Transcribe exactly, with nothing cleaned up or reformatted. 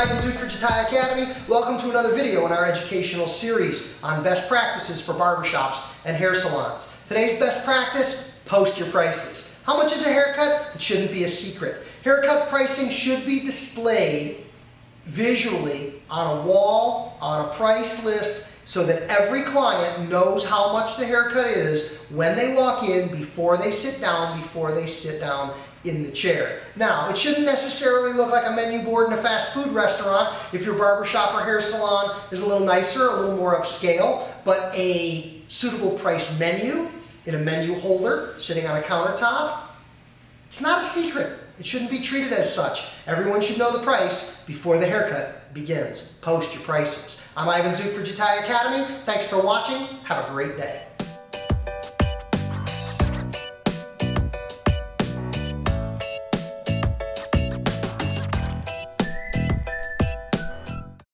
Ivan Zoot for Jatai Academy. Welcome to another video in our educational series on best practices for barbershops and hair salons. Today's best practice, post your prices. How much is a haircut? It shouldn't be a secret. Haircut pricing should be displayed visually on a wall, on a price list, so that every client knows how much the haircut is when they walk in, before they sit down, before they sit down in the chair. Now, it shouldn't necessarily look like a menu board in a fast food restaurant if your barbershop or hair salon is a little nicer, a little more upscale, but a suitable price menu in a menu holder sitting on a countertop, it's not a secret. It shouldn't be treated as such. Everyone should know the price before the haircut begins. Post your prices. I'm Ivan Zoot for Jatai Academy. Thanks for watching. Have a great day.